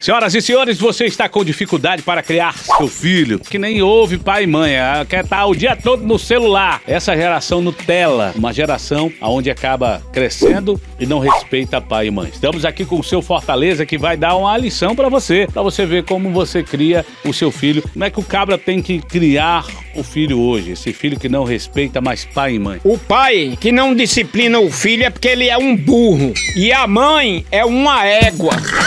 Senhoras e senhores, você está com dificuldade para criar seu filho, que nem ouve pai e mãe, quer estar o dia todo no celular. Essa geração Nutella, uma geração onde acaba crescendo e não respeita pai e mãe. Estamos aqui com o seu Fortaleza, que vai dar uma lição para você ver como você cria o seu filho. Como é que o cabra tem que criar o filho hoje, esse filho que não respeita mais pai e mãe? O pai que não disciplina o filho é porque ele é um burro e a mãe é uma égua.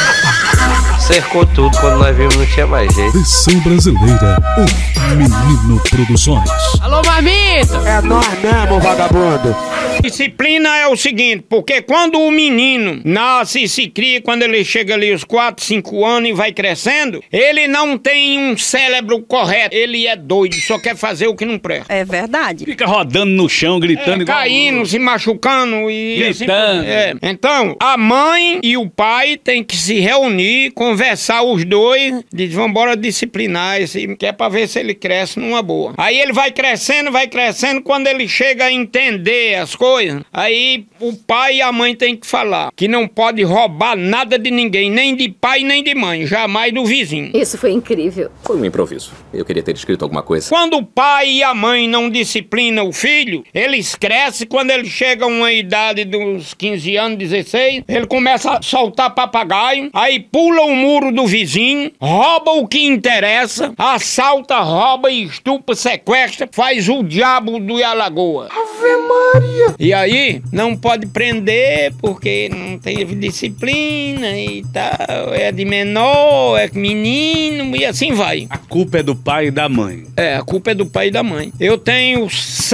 Cercou tudo, quando nós vimos não tinha mais jeito. Versão brasileira, o Menino Produções. Alô, marmita! É nós mesmo, vagabundo. Disciplina é o seguinte, porque quando o menino nasce e se cria, quando ele chega ali os 4, 5 anos e vai crescendo, ele não tem um cérebro correto, ele é doido, só quer fazer o que não presta. É verdade. Fica rodando no chão, gritando igual... Caindo, se machucando e... Gritando. Assim, Então, a mãe e o pai têm que se reunir, conversar os dois, diz, vambora disciplinar esse, que é pra ver se ele cresce numa boa. Aí ele vai crescendo, quando ele chega a entender as coisas, aí o pai e a mãe têm que falar que não pode roubar nada de ninguém, nem de pai nem de mãe, jamais do vizinho. Isso foi incrível. Foi um improviso. Eu queria ter escrito alguma coisa. Quando o pai e a mãe não disciplinam o filho, eles crescem, quando ele chega a uma idade dos 15 anos, 16, ele começa a soltar papagaio, aí pula o muro do vizinho, rouba o que interessa, assalta, rouba, estupra, sequestra, faz o diabo do Alagoa. Ave Maria. E aí, não pode prender porque não teve disciplina e tal, é de menor, é menino e assim vai. A culpa é do pai e da mãe. A culpa é do pai e da mãe. Eu tenho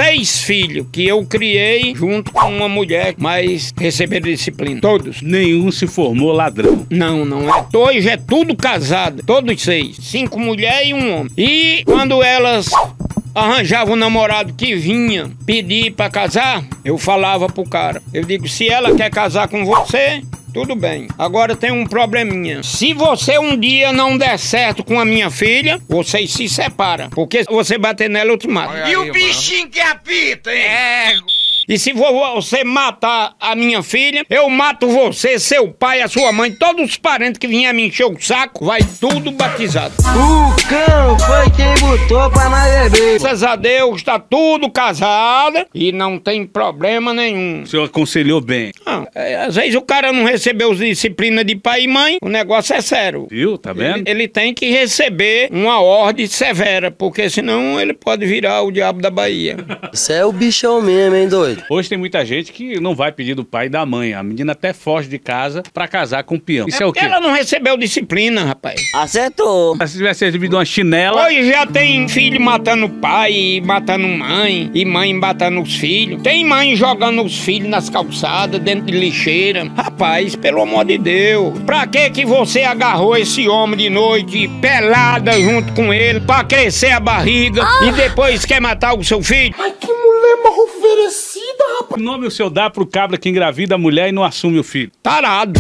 6 filhos que eu criei junto com uma mulher, mas receberam disciplina. Todos. Nenhum se formou ladrão. Não é. Hoje é tudo casado. Todos 6. 5 mulheres e um homem. E quando elas arranjavam um namorado que vinha pedir pra casar, eu falava pro cara. Eu digo, se ela quer casar com você... tudo bem. Agora tem um probleminha. Se você um dia não der certo com a minha filha, vocês se separam. Porque se você bater nela, eu te mato. E o bichinho que apita, hein? E se você matar a minha filha, eu mato você, seu pai, a sua mãe, todos os parentes que vinham me encher o saco, vai tudo batizado. O cão foi quem botou pra nós beber. Graças a Deus, tá tudo casado e não tem problema nenhum. O senhor aconselhou bem. Às vezes o cara não recebeu disciplina de pai e mãe, o negócio é sério. Viu? Tá vendo? Ele tem que receber uma ordem severa, porque senão ele pode virar o diabo da Bahia. Isso é o bichão mesmo, hein, doido? Hoje tem muita gente que não vai pedir do pai e da mãe. A menina até foge de casa pra casar com o peão. Isso é o quê? Ela não recebeu disciplina, rapaz. Acertou. Se tivesse recebido uma chinela... Hoje já tem filho matando pai, matando mãe, e mãe matando os filhos. Tem mãe jogando os filhos nas calçadas, dentro de lixeira. Rapaz, pelo amor de Deus, pra que você agarrou esse homem de noite, pelada junto com ele, pra crescer a barriga, e depois quer matar o seu filho? Ai, que mulher mal oferecida, rapaz. Que nome o senhor dá pro cabra que engravida a mulher e não assume o filho? Tarado.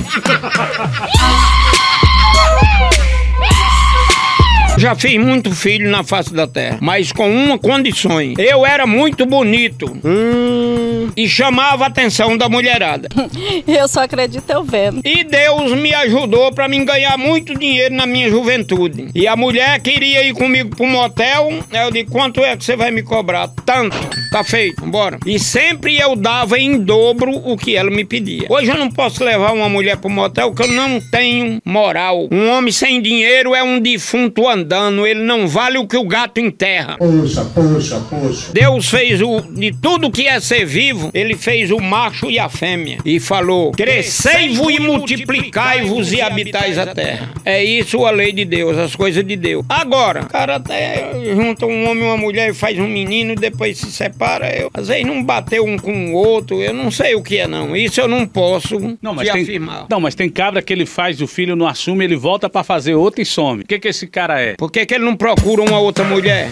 Já fiz muito filho na face da terra, mas com uma condição. Eu era muito bonito e chamava a atenção da mulherada. Eu só acredito eu vendo. E Deus me ajudou pra mim ganhar muito dinheiro na minha juventude. E a mulher queria ir comigo pro motel. Eu disse, quanto é que você vai me cobrar? Tanto. Tá feito, bora. E sempre eu dava em dobro o que ela me pedia. Hoje eu não posso levar uma mulher pro motel porque eu não tenho moral. Um homem sem dinheiro é um defunto andando. Ele não vale o que o gato enterra. Poxa. Deus fez de tudo que é ser vivo, ele fez o macho e a fêmea. E falou, crescei-vos e multiplicai-vos e habitais a terra. É isso a lei de Deus, as coisas de Deus. Agora, o cara até junta um homem e uma mulher e faz um menino, depois se separa. Às vezes não bateu um com o outro, eu não sei o que é não. Isso eu não posso afirmar. Não, mas tem cabra que ele faz, o filho não assume, ele volta pra fazer outra e some. O que esse cara é? Por que ele não procura uma outra mulher?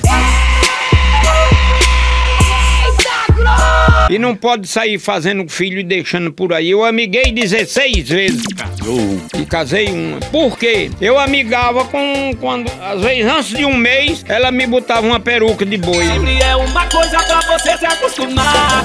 E não pode sair fazendo filho e deixando por aí. Eu amiguei 16 vezes, cara. E casei uma. Por quê? Eu amigava quando, às vezes, antes de um mês, ela me botava uma peruca de boi. Sempre é uma coisa pra você se acostumar.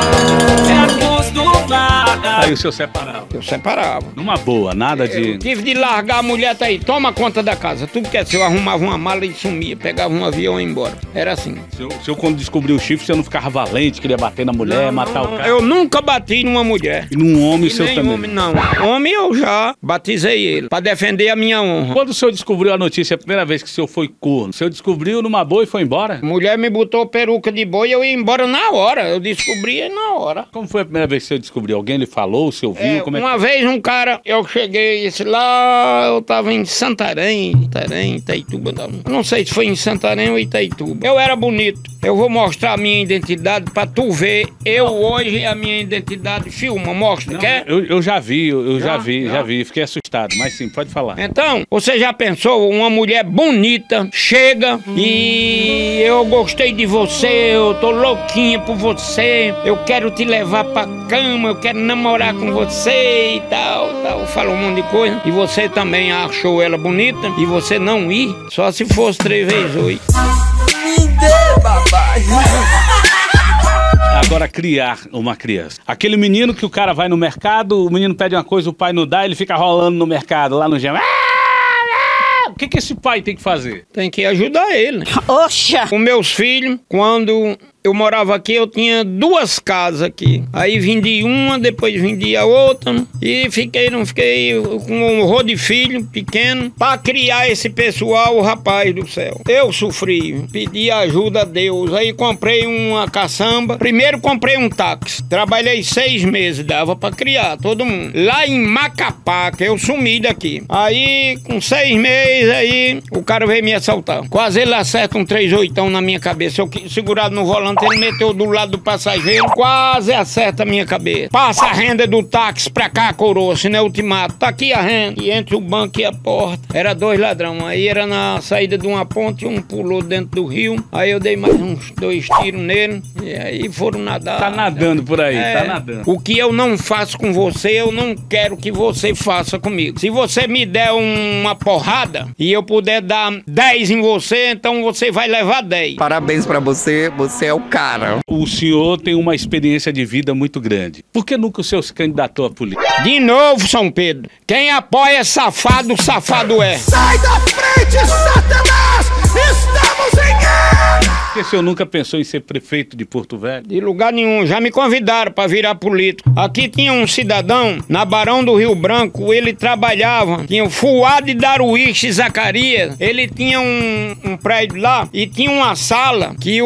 Se acostumar. Aí o senhor separava. Eu separava. Numa boa, nada de... Eu tive de largar a mulher, tá aí, toma conta da casa. Tudo que é seu, eu arrumava uma mala e sumia, pegava um avião e ia embora. Era assim. O senhor, quando descobriu o chifre, você não ficava valente, queria bater na mulher, matar o cara? Eu nunca bati numa mulher. E num homem o seu Nem também? homem, não. Homem eu já batizei ele, pra defender a minha honra. Quando o senhor descobriu a notícia, a primeira vez que o senhor foi corno, o senhor descobriu numa boa e foi embora? A mulher me botou peruca de boi e eu ia embora na hora. Eu descobri na hora. Como foi a primeira vez que o senhor descobriu? Alguém lhe falou, o senhor viu? Como é Uma vez um cara, eu cheguei, esse lá, eu tava em Santarém, Itaituba, eu não sei se foi em Santarém ou Itaituba. Eu era bonito. Eu vou mostrar a minha identidade pra tu ver. Eu hoje, a minha identidade, filma, mostra, Não, quer? eu já vi, já vi, fiquei assustado, mas sim, pode falar. Então, você já pensou, uma mulher bonita chega e eu gostei de você, eu tô louquinha por você, eu quero te levar pra cama, eu quero namorar com você e tal, fala um monte de coisa. E você também achou ela bonita e você não ir, só se fosse 3 vezes 8. Me dê, papai. Agora, criar uma criança. Aquele menino que o cara vai no mercado, o menino pede uma coisa, o pai não dá, ele fica rolando no mercado, lá no gema. O que esse pai tem que fazer? Tem que ajudar ele. Oxa! Com meus filhos, quando eu morava aqui, eu tinha 2 casas aqui. Aí vendi uma, depois vendi a outra. E fiquei com um horror de filho pequeno pra criar esse pessoal, rapaz do céu. Eu sofri, pedi ajuda a Deus. Aí comprei uma caçamba. Primeiro comprei um táxi. Trabalhei 6 meses, dava pra criar todo mundo. Lá em Macapá, que eu sumi daqui. Aí, com 6 meses, aí o cara veio me assaltar. Quase ele acerta um 3/8 na minha cabeça. Eu segurado no volante. Ele meteu do lado do passageiro, quase acerta a minha cabeça. Passa a renda do táxi pra cá, coroa, senão eu te mato. Tá aqui a renda. E entre o banco e a porta, era 2 ladrões. Aí era na saída de uma ponte, um pulou dentro do rio. Aí eu dei mais uns 2 tiros nele. E aí foram nadar. Tá nadando por aí, tá nadando. O que eu não faço com você, eu não quero que você faça comigo. Se você me der uma porrada e eu puder dar 10 em você, então você vai levar 10. Parabéns pra você, você é o cara. O senhor tem uma experiência de vida muito grande. Por que nunca o senhor se candidatou à política? De novo, São Pedro. Quem apoia safado, safado é. Sai da frente, Satanás! Estamos em guerra! Por que o senhor nunca pensou em ser prefeito de Porto Velho? De lugar nenhum, já me convidaram pra virar político. Aqui tinha um cidadão, na Barão do Rio Branco, ele trabalhava, tinha o Fuad Daruíche Zacarias, ele tinha um prédio lá e tinha uma sala que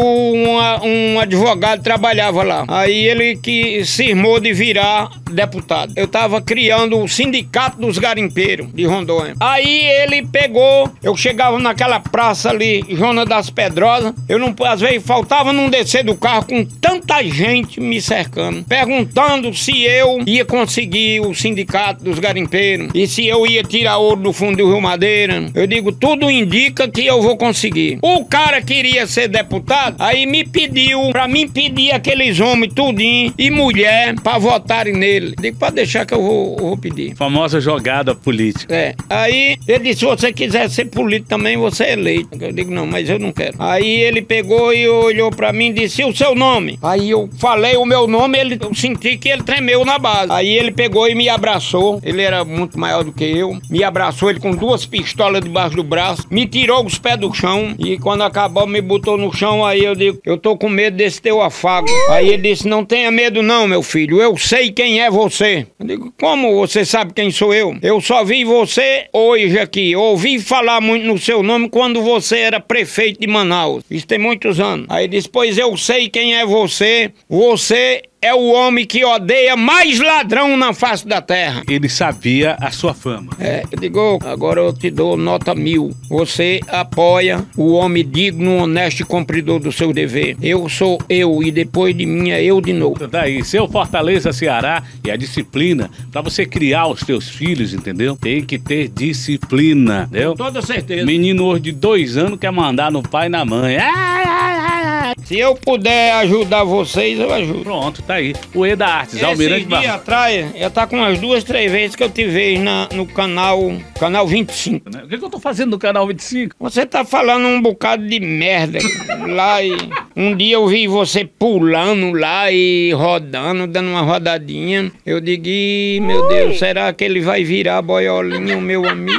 um advogado trabalhava lá. Aí ele que cismou de virar deputado. Eu tava criando o Sindicato dos Garimpeiros de Rondônia. Aí ele pegou, eu chegava naquela praça ali, Jona das Pedrosas, eu não, às vezes faltava não descer do carro com tanta gente me cercando, perguntando se eu ia conseguir o Sindicato dos Garimpeiros e se eu ia tirar ouro do fundo do Rio Madeira. Eu digo, tudo indica que eu vou conseguir. O cara queria ser deputado, aí me pediu pra mim pedir aqueles homens tudinho e mulher pra votarem nele. Digo, pode deixar que eu vou pedir. Famosa jogada política. É, aí ele disse, se você quiser ser político também, você é eleito. Eu digo, não, mas eu não quero. Aí ele pegou e olhou pra mim e disse, e o seu nome? Aí eu falei o meu nome, eu senti que ele tremeu na base. Aí ele pegou e me abraçou, ele era muito maior do que eu, me abraçou, ele com 2 pistolas debaixo do braço, me tirou os pés do chão e quando acabou me botou no chão, aí eu digo, eu tô com medo desse teu afago. Aí ele disse, não tenha medo não, meu filho, eu sei quem é você. Eu digo, como você sabe quem sou eu? Eu só vi você hoje aqui, ouvi falar muito no seu nome quando você era prefeito de Manaus. Isso tem muitos anos. Aí disse, pois eu sei quem é você. Você é o homem que odeia mais ladrão na face da terra. Ele sabia a sua fama. É, eu digo, agora eu te dou nota 1000. Você apoia o homem digno, honesto e cumpridor do seu dever. Eu sou eu e depois de mim é eu de novo. Daí, seu Fortaleza Ceará e a disciplina pra você criar os teus filhos, entendeu? Tem que ter disciplina, entendeu? Com toda certeza. Menino hoje de 2 anos quer mandar no pai e na mãe. Se eu puder ajudar vocês, eu ajudo. Pronto, tá aí. O Eda Artes, Esse Almirante dia Barroso. atrás, já tá com umas 2, 3 vezes que eu te vejo no canal 25. O que eu tô fazendo no canal 25? Você tá falando um bocado de merda lá e um dia eu vi você pulando lá e rodando, dando uma rodadinha. Eu digo, "Ih, meu Deus, será que ele vai virar boiolinha, o meu amigo?"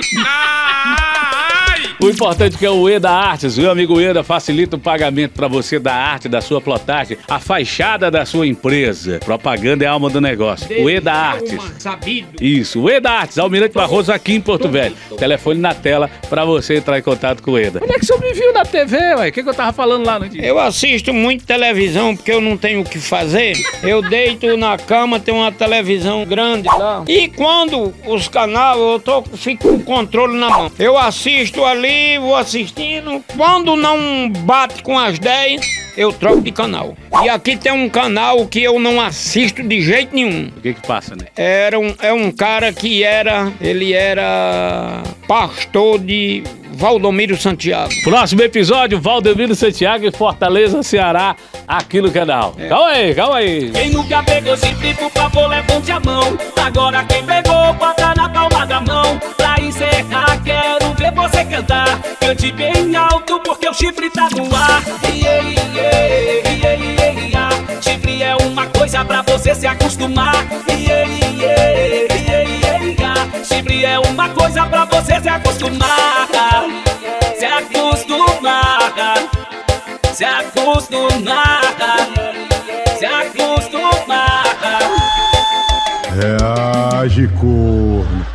O importante é que é o Eda Artes, meu amigo Eda, facilita o pagamento pra você da arte, da sua plotagem, a fachada da sua empresa. Propaganda é a alma do negócio. O Eda Artes. Sabido. Isso, o Eda Artes, Almirante Barroso aqui em Porto Velho. Telefone na tela pra você entrar em contato com o Eda. Onde é que o senhor me viu na TV, ué? O que eu tava falando lá no dia? Eu assisto muito televisão porque eu não tenho o que fazer. Eu deito na cama, tem uma televisão grande lá. E quando os canais, fico com o controle na mão. Eu assisto ali, vou assistindo. Quando não bate com as 10, eu troco de canal. E aqui tem um canal que eu não assisto de jeito nenhum. O que passa, né? É um cara que ele era pastor de Valdomiro Santiago. Próximo episódio, Valdomiro Santiago em Fortaleza, Ceará, aqui no canal. Calma aí. Quem nunca pegou chifre, por favor, levante a mão. Agora quem pegou, bota na palma da mão. Pra encerrar, quero ver você cantar. Cante bem alto, porque o chifre tá no ar. Chifre é uma coisa pra você se acostumar. Chifre é uma coisa pra você se acostumar. Se acostumar. Se acostumar. Se acostumar. Reage, corno.